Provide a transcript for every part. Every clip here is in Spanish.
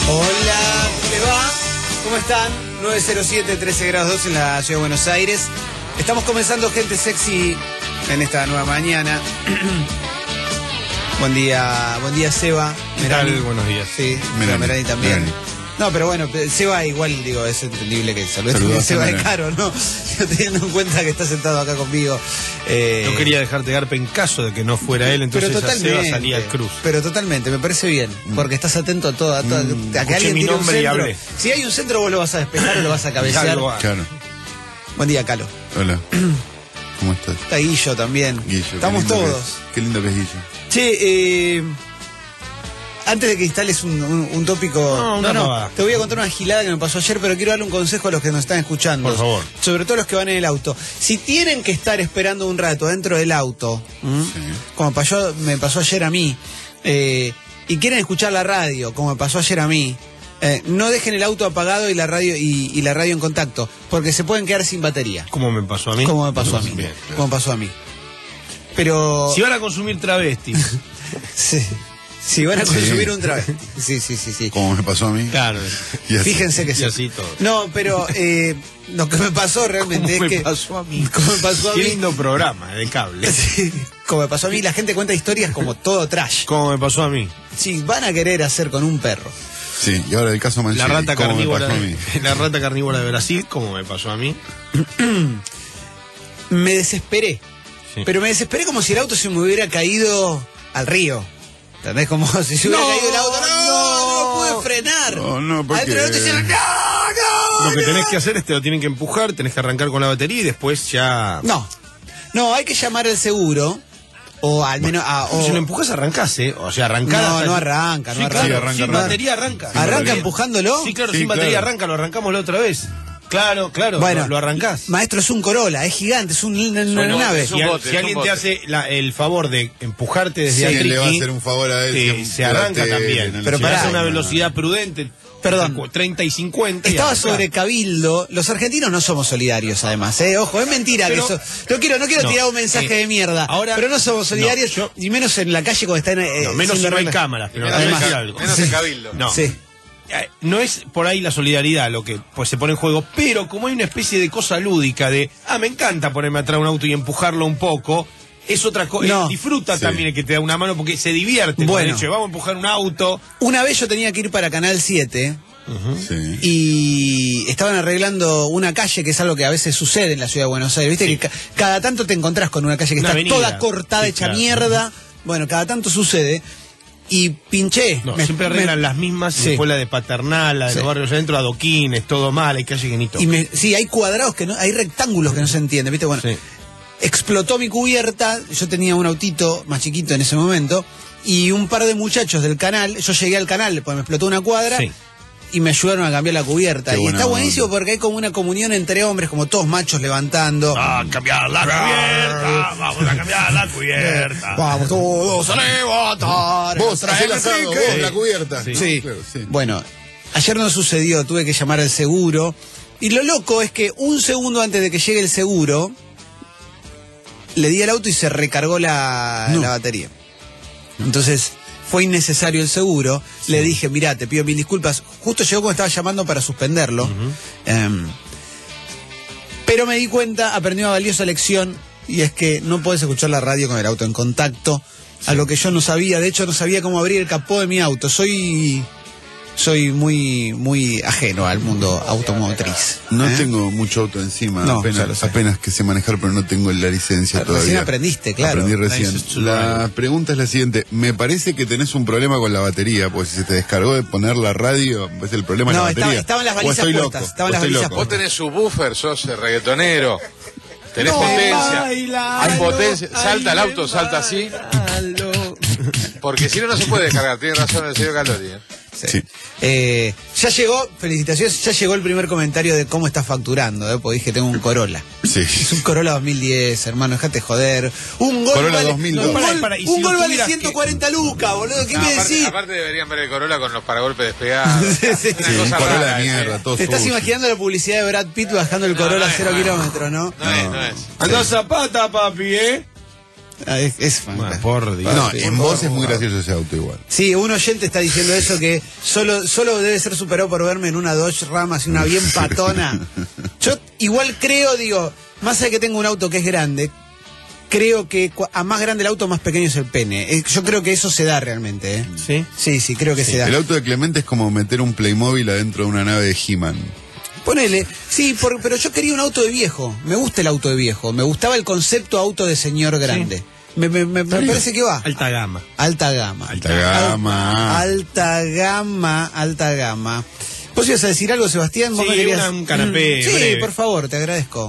Hola, ¿cómo le va? ¿Cómo están? 907, 13 grados 2 en la ciudad de Buenos Aires. Estamos comenzando Gente Sexy en esta nueva mañana. Buen día Seba. ¿Qué tal? Buenos días. Sí, Merani también. No, pero bueno, Seba igual, digo, es entendible que saludes a Seba de Caro, ¿no? Teniendo en cuenta que está sentado acá conmigo. No quería dejarte garpe en caso de que no fuera él, entonces Seba salía al cruz. Pero totalmente, me parece bien, porque estás atento a todo, a que alguien mi tire un nombre y centro. hablé. Si hay un centro, vos lo vas a despejar o lo vas a cabecear. Claro. Buen día, Calo. Hola. ¿Cómo estás? Está Guillo también. Guillo. Estamos todos. Qué lindo que es Guillo. Che, antes de que instales un tópico... No, te voy a contar una gilada que me pasó ayer, pero quiero darle un consejo a los que nos están escuchando. Por favor. Sobre todo los que van en el auto. Si tienen que estar esperando un rato dentro del auto, como me pasó ayer a mí, y quieren escuchar la radio, como me pasó ayer a mí, no dejen el auto apagado y la radio en contacto, porque se pueden quedar sin batería. ¿Cómo me pasó a mí? Como me pasó a mí. Bien. Como me pasó a mí. Pero... Si van a consumir travestis. Sí. Si van a consumir un travesti. Sí. Como me pasó a mí. Claro. Y así. Fíjense que Y sí. así todo. No, pero lo que me pasó realmente ¿Cómo es me que... pasó a mí? Como me pasó a Qué mí... lindo programa de cable. Sí, como me pasó a mí, la gente cuenta historias como todo trash. ¿Cómo me pasó a mí? Sí, van a querer hacer con un perro. Sí, y ahora el caso Mancini. La rata ¿cómo carnívora me pasó a mí? la rata carnívora de Brasil, ¿cómo me pasó a mí? Me desesperé. Sí. Pero me desesperé como si el auto se me hubiera caído al río. ¿Entendés? Como si se hubiera caído el auto. No pude frenar. No, ¿por Adentro qué? del auto decían, no. Lo que tenés que hacer es te lo tienen que empujar, tenés que arrancar con la batería y después ya... No, hay que llamar al seguro. O al menos... Si lo empujas arrancás, ¿eh? O sea, arrancada... No arranca. Sí, arranca. Sin batería arranca. ¿Arranca empujándolo? Sí, claro, Sí, sin batería claro. arranca, lo arrancamos la otra vez. Claro, Bueno, lo arrancás. Maestro, es un Corolla, es gigante, es una nave. Si alguien te hace el favor de empujarte desde ¿Quién ahí, le va a hacer un favor a él? se arranca también. Pero para pará. una velocidad prudente. Perdón. 30 y 50. Estaba y arrancás. sobre Cabildo. Los argentinos no somos solidarios, además. Ojo, es mentira Pero- que eso. No quiero tirar un mensaje de mierda. Ahora- pero no somos solidarios, No, y menos en la calle cuando están. No, menos si no hay reglas. cámaras. Pero Además. te voy a decir algo. Menos en Cabildo. No. Sí. No es por ahí la solidaridad lo que pues se pone en juego, pero como hay una especie de cosa lúdica de, me encanta ponerme atrás de un auto y empujarlo un poco, es otra cosa. No. Disfruta Sí. también el que te da una mano porque se divierte. Bueno. Con el hecho de, vamos a empujar un auto. Una vez yo tenía que ir para Canal 7 Sí. y estaban arreglando una calle, que es algo que a veces sucede en la ciudad de Buenos Aires. Viste Sí. que cada tanto te encontrás con una calle que Una está avenida. toda cortada, Sí, hecha claro. mierda. Bueno, cada tanto sucede. Y pinché. No, siempre arreglan las mismas, Sí. después la de Paternal, la de Sí. los barrios adentro, adoquines, todo mal, hay calle que ni toca. Sí, hay cuadrados que no, hay rectángulos que no se entienden, ¿viste? Bueno, Sí. explotó mi cubierta, yo tenía un autito más chiquito en ese momento, y un par de muchachos del canal, yo llegué al canal, pues me explotó una cuadra, Sí. y me ayudaron a cambiar la cubierta. Qué Y buena está buenísimo onda. porque hay como una comunión entre hombres, como todos machos levantando. Cambiar la cubierta, vamos a cambiar la cubierta. Vamos todos a levantar. Vos, hacé el asado, vos, la cubierta. Sí. Sí. Claro, sí. Bueno, ayer no sucedió, tuve que llamar al seguro. Y lo loco es que un segundo antes de que llegue el seguro, le di al auto y se recargó la batería. Entonces, fue innecesario el seguro. Le dije, mirá, te pido mil disculpas. Justo llegó cuando estaba llamando para suspenderlo. Pero me di cuenta, aprendí una valiosa lección, y es que no podés escuchar la radio con el auto en contacto. A lo que yo no sabía, de hecho no sabía cómo abrir el capó de mi auto. Soy muy ajeno al mundo automotriz. No tengo mucho auto encima, No, ya lo sé. apenas que sé manejar, pero no tengo la licencia todavía. Recién aprendiste, claro. Aprendí recién. Nice to La pregunta es la siguiente. Me parece que tenés un problema con la batería, porque si se te descargó de poner la radio, es el problema de No, la batería. estaban las O balizas estoy puestas, loco, estaban o las estoy balizas loco. Vos tenés subwoofer, sos reggaetonero. Tenés No, potencia. bailalo, Hay potencia. Salta el ay, auto, salta así. bailalo. Porque si no, no se puede descargar. Tiene razón el señor Calori. Sí. Ya llegó, felicitaciones, ya llegó el primer comentario de cómo estás facturando, porque dije tengo un Corolla. Sí. Es un Corolla 2010, hermano, dejate joder. Un Gol Corolla vale, 2002. un Gol, No, para, y si un lo Gol vale tuvieras 140 lucas, boludo, ¿qué No, me aparte, decís? aparte deberían ver el Corolla con los paragolpes despegados. Sí, sí. Una Sí, un cosa Corolla rara, de mierda, todo Te estás sucio. imaginando la publicidad de Brad Pitt bajando el No, Corolla no a es, 0 no es. kilómetros, ¿no? No es, no es. Andá Zapata, papi, Por Dios. No, en voz es muy gracioso ese auto igual. Sí, un oyente está diciendo eso, que solo debe ser superado por verme en una Dodge Ram así, una bien patona. Yo igual creo, digo, más allá de que tengo un auto que es grande, creo que a más grande el auto, más pequeño es el pene. Yo creo que eso se da realmente, ¿eh? ¿Sí? Sí, creo que se da. El auto de Clemente es como meter un Playmobil adentro de una nave de He-Man. Ponele, sí, pero yo quería un auto de viejo. Me gusta el auto de viejo. Me gustaba el concepto auto de señor grande. Me parece que va. Alta gama. Alta gama. Alta gama. Alta gama, alta gama. ¿Vos ibas a decir algo, Sebastián? ¿Vos Sí, me querías... un canapé Sí, breve. por favor, te agradezco.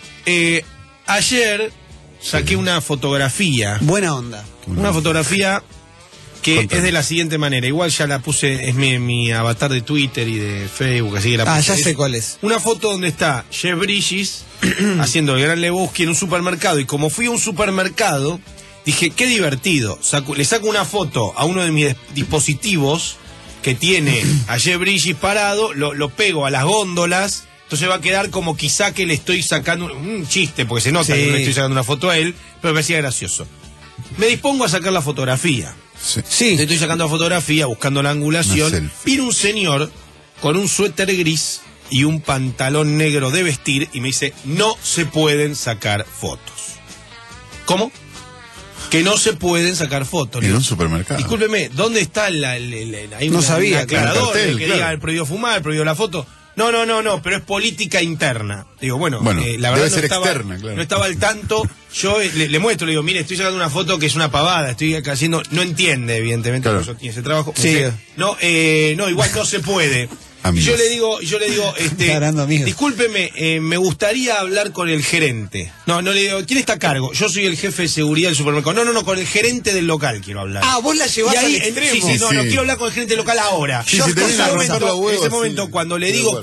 Ayer saqué una fotografía. Buena onda. Una fotografía que Contame. es de la siguiente manera. Igual ya la puse, es mi avatar de Twitter y de Facebook, así que la puse. Ya Es sé cuál es. Una foto donde está Jeff Bridges haciendo el Gran Lebowski en un supermercado. Y como fui a un supermercado, dije, qué divertido. Le saco una foto a uno de mis dispositivos que tiene a Jeff Bridges parado, lo pego a las góndolas. Entonces va a quedar como quizá que le estoy sacando un chiste, porque se nota Sí. que no le estoy sacando una foto a él, pero me parecía gracioso. Me dispongo a sacar la fotografía. Sí. Le estoy sacando la fotografía, buscando la Una angulación. selfie. Viene un señor con un suéter gris y un pantalón negro de vestir y me dice, no se pueden sacar fotos. ¿Cómo? Que no se pueden sacar fotos. En un supermercado. Discúlpeme, ¿dónde está hay No sabía, un aclarador claro, de que claro. diga prohibido fumar, prohibido la foto? No, pero es política interna. Digo, bueno, la verdad debe ser externa, claro. no estaba al tanto. Yo le muestro, le digo, mire, estoy sacando una foto que es una pavada, estoy acá haciendo, no entiende, evidentemente, Claro. por eso tiene ese trabajo. Sí. Dice, no, igual no se puede. Y Amigos. yo le digo, Está dando amigos. discúlpeme, me gustaría hablar con el gerente. No le digo, ¿quién está a cargo? Yo soy el jefe de seguridad del supermercado. No, con el gerente del local quiero hablar. Vos la llevás Y ahí, al extremo. sí, Sí. no, quiero hablar con el gerente local ahora. Sí, Yo si te en viene ese a romper momento, los huevos, en ese momento, sí. cuando le Estoy de digo acuerdo.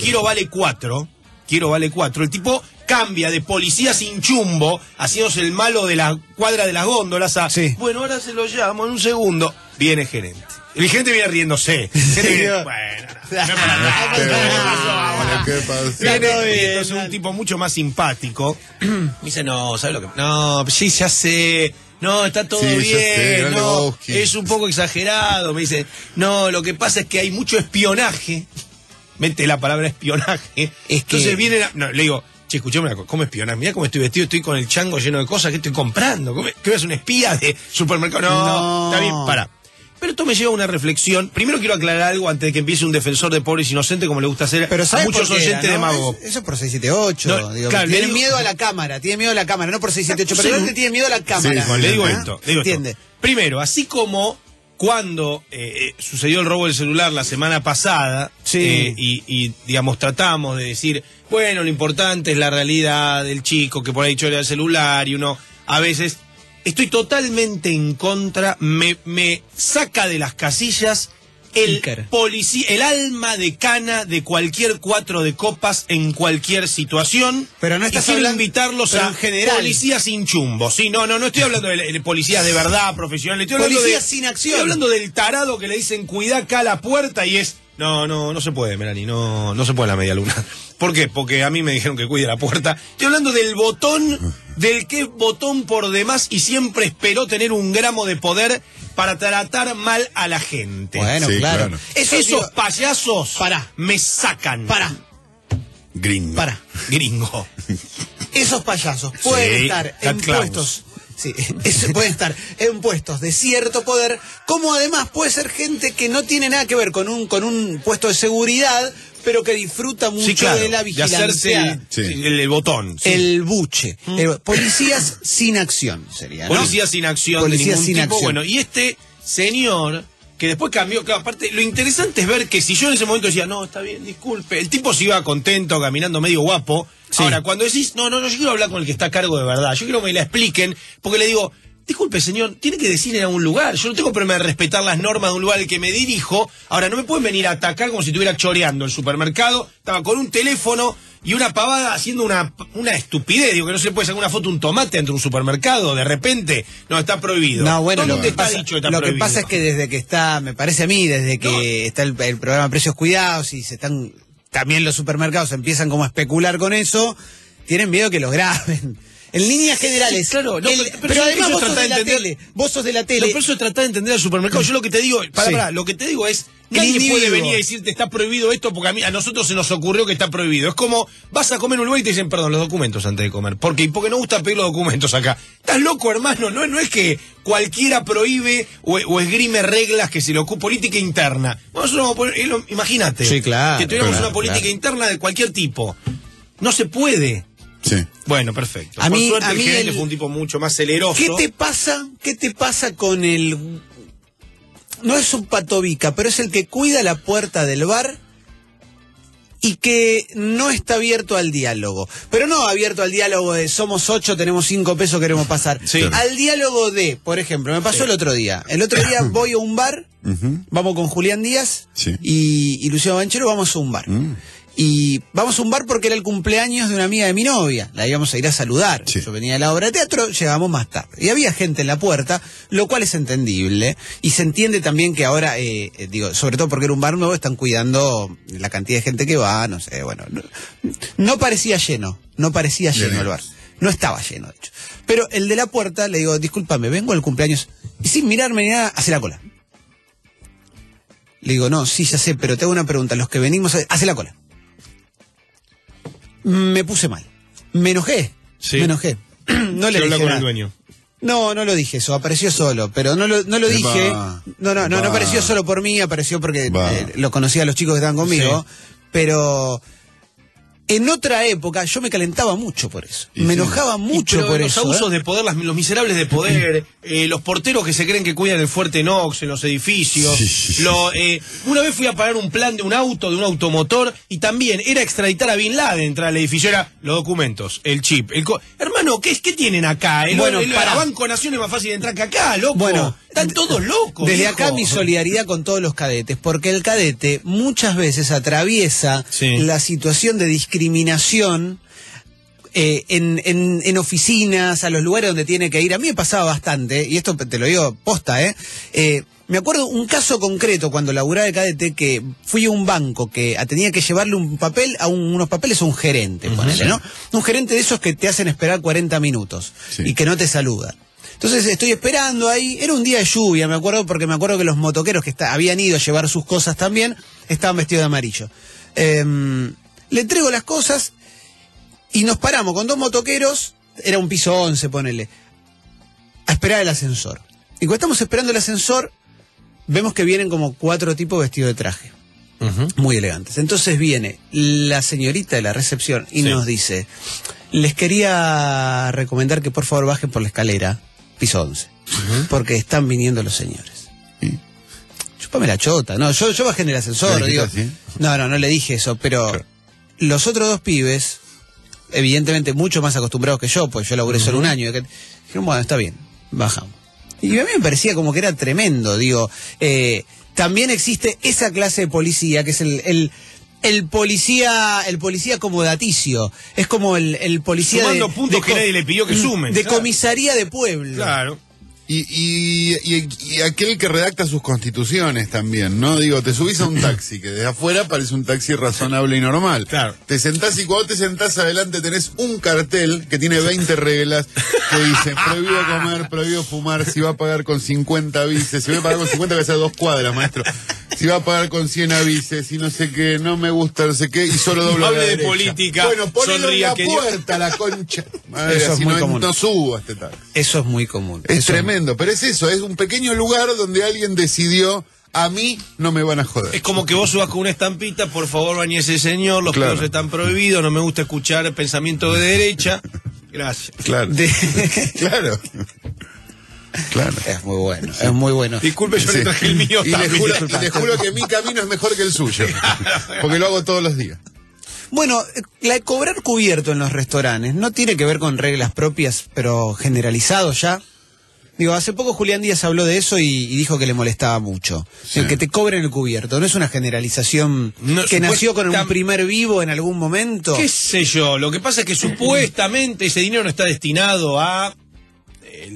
quiero vale 4, el tipo cambia de policía sin chumbo, haciéndose el malo de la cuadra de las góndolas a, Sí. bueno, ahora se lo llamo en un segundo. Viene gerente. El gerente viene riéndose. El gerente viene, bueno, no es para tanto. ¿Qué pasó? Y entonces un tipo mucho más simpático me dice, no, ¿sabes lo que? No, sí, ya sé. No, está todo Sí, ya sé, bien, Gran no, Lebowski. es un poco exagerado. Me dice, no, lo que pasa es que hay mucho espionaje. Mete la palabra espionaje. Es que- Entonces viene, le digo, che, escuchame una cosa, ¿cómo espionaje? Mirá cómo estoy vestido, estoy con el chango lleno de cosas que estoy comprando. ¿Qué ves, un espía de supermercado? No, está bien, para. Pero esto me lleva a una reflexión. Primero quiero aclarar algo antes de que empiece un defensor de pobres inocentes, como le gusta hacer Pero a ¿sabes muchos por qué oyentes era, de no? Mago. Eso es por 678. No, Digo, claro, le tiene digo- miedo a la cámara, no por 678, pero Sí. él tiene miedo a la cámara. Sí, Le digo ¿Ah? esto. ¿Entiende? Primero, así como cuando sucedió el robo del celular la semana pasada, Sí. y digamos tratamos de decir, bueno, lo importante es la realidad del chico que por ahí chorea el celular y uno a veces estoy totalmente en contra, me saca de las casillas el Iker. policía, el alma de cana de cualquier 4 de copas en cualquier situación. Pero no y estás quiero hablando- invitarlos pero a en general. policías sin chumbo. Sí, no estoy hablando de policías de verdad, profesionales. Estoy hablando Policías de, sin acción. Estoy hablando del tarado que le dicen cuidá acá a la puerta y es no se puede, Melanie, no se puede la media luna. ¿Por qué? Porque a mí me dijeron que cuide la puerta. Estoy hablando del botón, del que es botón por demás y siempre esperó tener un gramo de poder para tratar mal a la gente. Bueno, Sí, claro. claro. Esos tío, payasos Pará. me sacan. Gringo. Para. Gringo. Esos payasos pueden Sí, estar Cat en Claus. puestos. Sí, pueden estar en puestos de cierto poder, como además puede ser gente que no tiene nada que ver con un puesto de seguridad, pero que disfruta mucho Sí, claro, de la de hacerse vigilancia. Sí. el botón. Sí. El buche. Policías sin acción sería, ¿no? Policía sin acción de Policía ningún sin tipo. acción. Bueno, y este señor, que después cambió, claro, aparte, lo interesante es ver que si yo en ese momento decía, no, está bien, disculpe, el tipo se iba contento, caminando medio guapo. Sí. Ahora, cuando decís, no, yo quiero hablar con el que está a cargo de verdad, yo quiero que me la expliquen, porque le digo, disculpe, señor, tiene que decir en algún lugar. Yo no tengo problema de respetar las normas de un lugar al que me dirijo. Ahora, no me pueden venir a atacar como si estuviera choreando el supermercado. Estaba con un teléfono y una pavada haciendo una estupidez. Digo que no se puede sacar una foto de un tomate dentro de un supermercado. De repente, no, está prohibido. No, bueno, ¿Dónde lo que está pasa, dicho que está lo que prohibido? pasa es que desde que está, me parece a mí, desde que está el programa Precios Cuidados y se están, también los supermercados empiezan como a especular con eso, tienen miedo que los graben. En líneas generales. Sí, claro, no, pero además eso vos es sos tratar de la de entender- tele. Vos sos de la tele. No, pero eso es tratar de entender al supermercado. Yo lo que te digo, lo que te digo es, nadie individuo. puede venir a decirte está prohibido esto porque a nosotros se nos ocurrió que está prohibido. Es como, vas a comer un lugar y te dicen, perdón, los documentos antes de comer. Porque no gusta pedir los documentos acá. Estás loco, hermano. No es que cualquiera prohíbe o esgrime reglas que se le ocupa política interna. Nosotros vamos a poner, imagínate. Sí, claro, que tuviéramos claro, una política claro. interna de cualquier tipo. No se puede. Sí. Bueno, perfecto. A Por mí- suerte a el mí gerente el- fue un tipo mucho más celeroso. ¿Qué te pasa con el... No es un patobica, pero es el que cuida la puerta del bar y que no está abierto al diálogo. Pero no abierto al diálogo de somos 8, tenemos 5 pesos, queremos pasar. Sí. Al diálogo de, por ejemplo, me pasó el otro día. El otro día voy a un bar, vamos con Julián Díaz Sí. y Luciano Banchero, vamos a un bar. Y vamos a un bar porque era el cumpleaños de una amiga de mi novia. La íbamos a ir a saludar. Sí. Yo venía de la obra de teatro, llegamos más tarde. Y había gente en la puerta, lo cual es entendible. Y se entiende también que ahora, digo, sobre todo porque era un bar nuevo, están cuidando la cantidad de gente que va, no sé, bueno. No parecía lleno, Bien. el bar. No estaba lleno, de hecho. Pero el de la puerta, le digo, discúlpame, vengo al cumpleaños. Y sin mirarme ni nada, hace la cola. Le digo, no, sí, ya sé, pero te hago una pregunta. Los que venimos, hace la cola. Me puse mal. Me enojé. Sí. Me enojé. No le Quiero hablar dije con nada. el dueño. No lo dije eso, apareció solo, pero no lo Epa. dije. No Epa. apareció solo por mí, apareció porque Va. lo conocía a los chicos que estaban conmigo, pero en otra época yo me calentaba mucho por eso. Y Me sí. enojaba mucho Pero por los eso. abusos de poder, los miserables de poder, los porteros que se creen que cuidan el fuerte Knox en los edificios. Sí. Una vez fui a pagar un plan de un auto, de un automotor, y también era extraditar a Bin Laden, entrar al edificio, era los documentos, el chip. Hermano, ¿qué tienen acá? Bueno, el pará. Banco Nación es más fácil de entrar que acá, loco. Bueno, están todos locos. Desde viejo. acá mi solidaridad con todos los cadetes, porque el cadete muchas veces atraviesa Sí. la situación de discriminación en oficinas, a los lugares donde tiene que ir. A mí me pasaba bastante, y esto te lo digo posta, me acuerdo un caso concreto cuando laburaba de cadete que fui a un banco que tenía que llevarle un papel unos papeles a un gerente, ponele, ¿no? Un gerente de esos que te hacen esperar 40 minutos Sí. y que no te saludan. Entonces estoy esperando ahí, era un día de lluvia, me acuerdo, porque me acuerdo que los motoqueros que habían ido a llevar sus cosas también, estaban vestidos de amarillo. Le entrego las cosas y nos paramos con 2 motoqueros, era un piso 11, ponele, a esperar el ascensor. Y cuando estamos esperando el ascensor, vemos que vienen como 4 tipos vestidos de traje, muy elegantes. Entonces viene la señorita de la recepción y Sí. nos dice, les quería recomendar que por favor bajen por la escalera, piso 11, porque están viniendo los señores. Sí. Chúpame la chota, no, yo bajé en el ascensor, ¿Le digo, dijiste así? no le dije eso, pero Claro. los otros 2 pibes, evidentemente mucho más acostumbrados que yo, pues yo laburé solo un año, dijeron, bueno, está bien, bajamos. Y a mí me parecía como que era tremendo, digo, también existe esa clase de policía, que es el policía acomodaticio, es como el policía Sumando puntos que nadie le pidió que sumen. de Claro. comisaría de pueblo. Claro. Y aquel que redacta sus constituciones también, ¿no? Digo, te subís a un taxi, que desde afuera parece un taxi razonable y normal. Claro. Te sentás y cuando te sentás adelante tenés un cartel que tiene 20 reglas que dice prohibido comer, prohibido fumar, si va a pagar con 50 bices, si va a pagar con 50 que sea 2 cuadras, maestro. Si va a pagar con 100 avises y no sé qué, no me gusta, no sé qué, y solo doblo No a la hable de derecha. política, Bueno, ponelo en sonría la que puerta, la concha. Madre, Eso es así muy no, común. no subo a este taxi. Eso es muy común. Es Eso tremendo, pero es eso, es un pequeño lugar donde alguien decidió, a mí no me van a joder. Es como que vos subas con una estampita, por favor bañese señor, los Claro. pedos están prohibidos, no me gusta escuchar pensamiento de derecha. Gracias. Claro. Claro. Claro. Es muy bueno, es muy bueno. Disculpe, yo Sí. le traje el mío Y también. le juro que mi camino es mejor que el suyo. Porque lo hago todos los días. Bueno, la de cobrar cubierto en los restaurantes no tiene que ver con reglas propias, pero generalizado ya. Digo, hace poco Julián Díaz habló de eso y dijo que le molestaba mucho. Sí. El que te cobren el cubierto. ¿No es una generalización No, que nació con un supuestam- primer vivo en algún momento? ¿Qué sé yo? Lo que pasa es que supuestamente ese dinero no está destinado a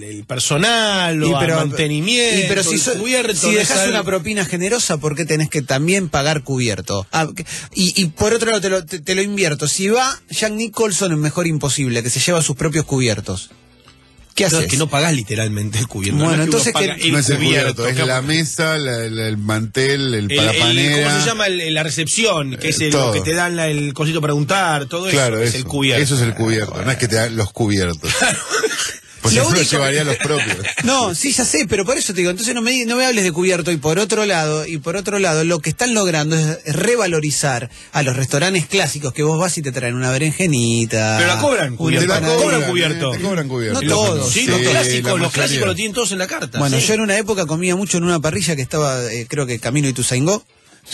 el personal o al mantenimiento. Pero si dejas una propina generosa, ¿por qué tenés que también pagar cubierto? Y por otro lado, te lo invierto. Si va Jack Nicholson, es mejor imposible, que se lleva sus propios cubiertos. ¿Qué haces? No, es que no pagás literalmente el cubierto. Bueno, no entonces no es el cubierto, es la mesa, el mantel, el parapanera. ¿Cómo se llama? La recepción, que es lo que te dan el cosito para untar, todo claro, eso es el cubierto. Eso es el cubierto, no es que te dan los cubiertos. Pues eso lo llevaría a los propios. No, sí, ya sé, pero por eso te digo, entonces no me hables de cubierto. Y por otro lado, lo que están logrando es revalorizar a los restaurantes clásicos, que vos vas y te traen una berenjenita. Pero la cobran cubierto. Cobran cubierto. No todos. Sí, los clásicos lo tienen todos en la carta. Bueno, sí. yo en una época comía mucho en una parrilla que estaba, creo que Camino Ituzaingó.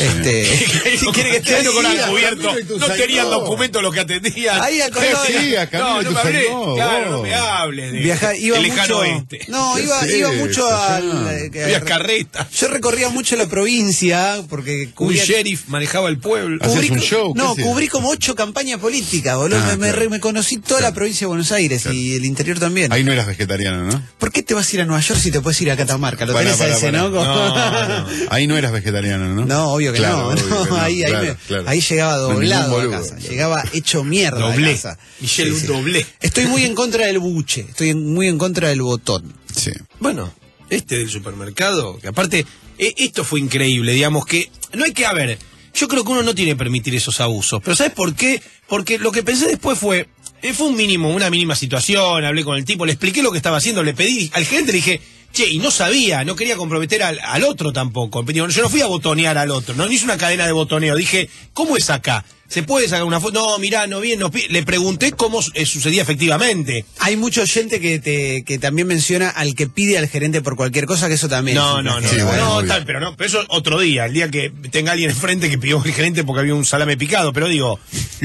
Si quiere que esté con cubierto, no tenían documento lo que atendían. Ahí no me hables, claro, no me hables de iba lejano mucho, oeste. No, iba mucho al carreta. Yo recorría mucho la provincia porque un sheriff manejaba el pueblo. Cubrí como 8 campañas políticas, boludo. Me conocí toda la provincia de Buenos Aires y el interior también. Ahí no eras vegetariano, ¿no? ¿Por qué te vas a ir a Nueva York si te puedes ir a Catamarca? ¿Lo tenés a ese, no? Ahí no eras vegetariano, ¿no? No, obvio que no. Ahí llegaba doblado a casa. Llegaba hecho mierda a casa. Michelle, un doblé. Estoy muy en contra del buche. Estoy muy en contra del botón. Sí. Bueno, del supermercado, que aparte, esto fue increíble, digamos que no hay que yo creo que uno no tiene que permitir esos abusos. Pero ¿sabes por qué? Porque lo que pensé después fue una mínima situación, hablé con el tipo, le expliqué lo que estaba haciendo, le pedí al gerente, le dije, che, y no sabía, no quería comprometer al otro tampoco. Yo no fui a botonear al otro, no hice una cadena de botoneo. Dije, ¿cómo es acá? ¿Se puede sacar una foto? No, mirá, no bien. Le pregunté cómo sucedía efectivamente. Hay mucha gente que también menciona al que pide al gerente por cualquier cosa, que eso también. Pero eso otro día, el día que tenga alguien enfrente que pidió el gerente porque había un salame picado. Pero digo,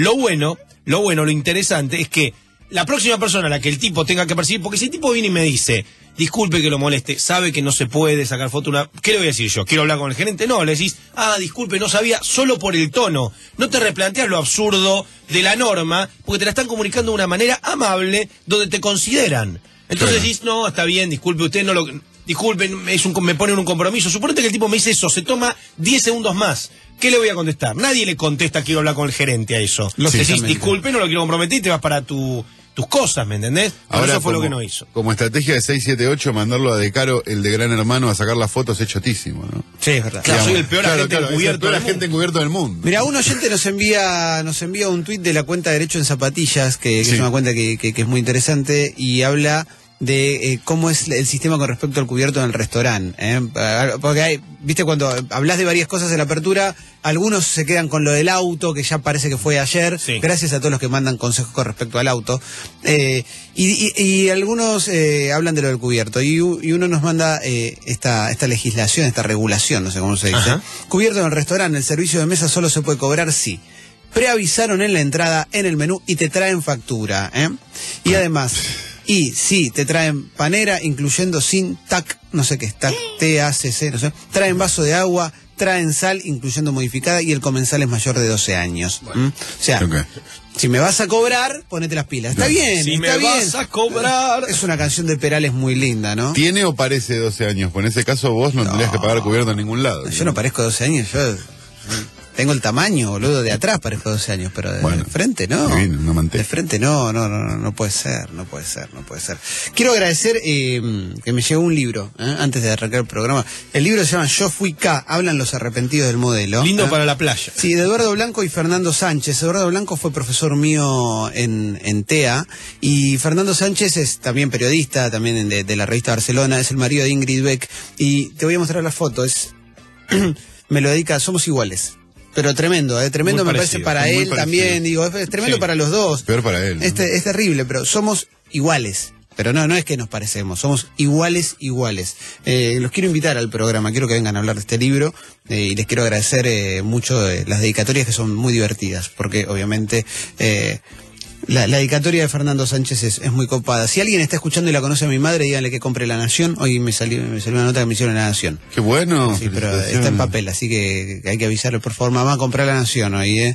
lo interesante es que la próxima persona a la que el tipo tenga que percibir, porque si el tipo viene y me dice, disculpe que lo moleste, sabe que no se puede sacar foto ¿qué le voy a decir yo? ¿Quiero hablar con el gerente? No, le decís, disculpe, no sabía, solo por el tono. No te replanteas lo absurdo de la norma, porque te la están comunicando de una manera amable, donde te consideran. Entonces decís, no, está bien, disculpe, usted no lo... Disculpen, me ponen un compromiso. Suponete que el tipo me dice eso, se toma 10 segundos más. ¿Qué le voy a contestar? Nadie le contesta, quiero hablar con el gerente a eso. Decís, disculpe, no lo quiero comprometer y te vas para tus cosas, ¿me entendés? Ahora, eso fue lo que no hizo. Como estrategia de 678, mandarlo a De Caro, el de Gran Hermano, a sacar las fotos es chotísimo, ¿no? Sí, es verdad. Claro, soy el peor agente encubierto del mundo. Mira, un oyente nos envía un tuit de la cuenta Derecho en Zapatillas, que es una cuenta que es muy interesante, y habla de cómo es el sistema con respecto al cubierto en el restaurante. Porque viste, cuando hablas de varias cosas en la apertura, algunos se quedan con lo del auto, que ya parece que fue ayer, gracias a todos los que mandan consejos con respecto al auto, y algunos hablan de lo del cubierto, y uno nos manda esta legislación, esta regulación, no sé cómo se dice. Ajá. Cubierto en el restaurante, el servicio de mesa solo se puede cobrar si preavisaron en la entrada, en el menú, y te traen factura, y además... Y sí, te traen panera, incluyendo sin TAC, no sé qué es TAC, TACC, no sé. Traen vaso de agua, traen sal, incluyendo modificada, y el comensal es mayor de 12 años. Bueno. O sea, si me vas a cobrar, ponete las pilas. Está bien, si está bien. Vas a cobrar. Es una canción de Perales muy linda, ¿no? ¿Tiene o parece 12 años? Pues en ese caso vos no tendrías que pagar cubierto en ningún lado. Yo no parezco 12 años, yo... Tengo el tamaño, boludo, de atrás parezco 12 años, pero de frente no. De frente no puede ser. Quiero agradecer que me llegó un libro, antes de arrancar el programa. El libro se llama Yo Fui K, hablan los arrepentidos del modelo. Lindo para la playa. Sí, de Eduardo Blanco y Fernando Sánchez. Eduardo Blanco fue profesor mío en TEA, y Fernando Sánchez es también periodista, también de la revista Barcelona, es el marido de Ingrid Beck, y te voy a mostrar la foto, me lo dedica, somos iguales. Pero tremendo, tremendo me parece para él también, digo, es tremendo para los dos. Peor para él, ¿no? Es terrible, pero somos iguales. Pero no es que nos parecemos, somos iguales. Los quiero invitar al programa, quiero que vengan a hablar de este libro, y les quiero agradecer mucho las dedicatorias, que son muy divertidas, porque obviamente... La dedicatoria de Fernando Sánchez es muy copada. Si alguien está escuchando y la conoce a mi madre, díganle que compre La Nación. Hoy me salió una nota que me hicieron en La Nación. ¡Qué bueno! Sí, pero está en papel, así que hay que avisarle, por favor, mamá, comprá La Nación hoy,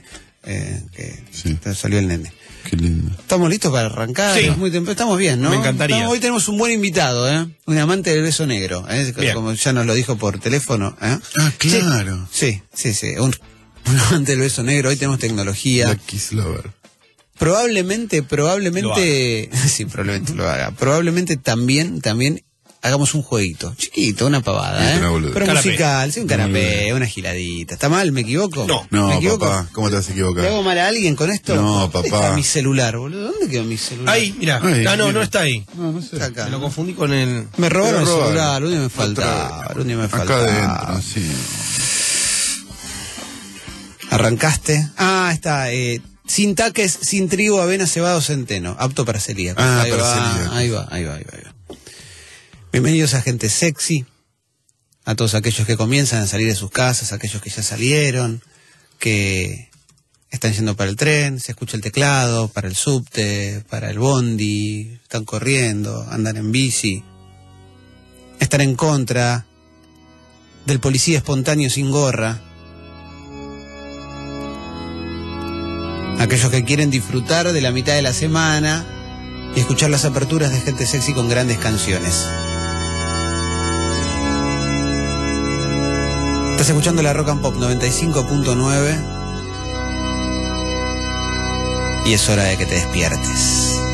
que Sí. salió el nene. Qué lindo. ¿Estamos listos para arrancar? Sí. Es muy temprano. Estamos bien, ¿no? Me encantaría. Hoy tenemos un buen invitado, un amante del beso negro, Bien. como ya nos lo dijo por teléfono. Ah, claro. Sí, un amante del beso negro. Hoy tenemos tecnología. La Kiss Lover. Probablemente, sí, probablemente lo haga. Probablemente también hagamos un jueguito, chiquito, una pavada, Una boludez. pero Canapé. musical, sí, un canapé, una giladita. ¿Está mal? ¿Me equivoco? No. ¿Me No, equivoco? papá, ¿cómo te vas a equivocar? ¿Le hago mal a alguien con esto? No, ¿Dónde papá. está mi celular, boludo? ¿Dónde quedó mi celular? Ahí, mira. Ay, No, mira. no está ahí. No, no sé. Está acá. Me lo confundí con el... Me robaron el Te lo robaron. celular, lo único que me faltaba. Otra vez. Lo único que me Acá faltaba. adentro, sí. ¿Arrancaste? Ah, está. Sin taques, sin trigo, avena, cebado, centeno. Apto para celíacos. Ah, ahí para va, celíacos. ahí va. Bienvenidos a Gente Sexy. A todos aquellos que comienzan a salir de sus casas, aquellos que ya salieron, que están yendo para el tren, se escucha el teclado, para el subte, para el bondi, están corriendo, andan en bici. Están en contra del policía espontáneo sin gorra. Aquellos que quieren disfrutar de la mitad de la semana y escuchar las aperturas de Gente Sexy con grandes canciones. Estás escuchando la Rock and Pop 95.9 y es hora de que te despiertes.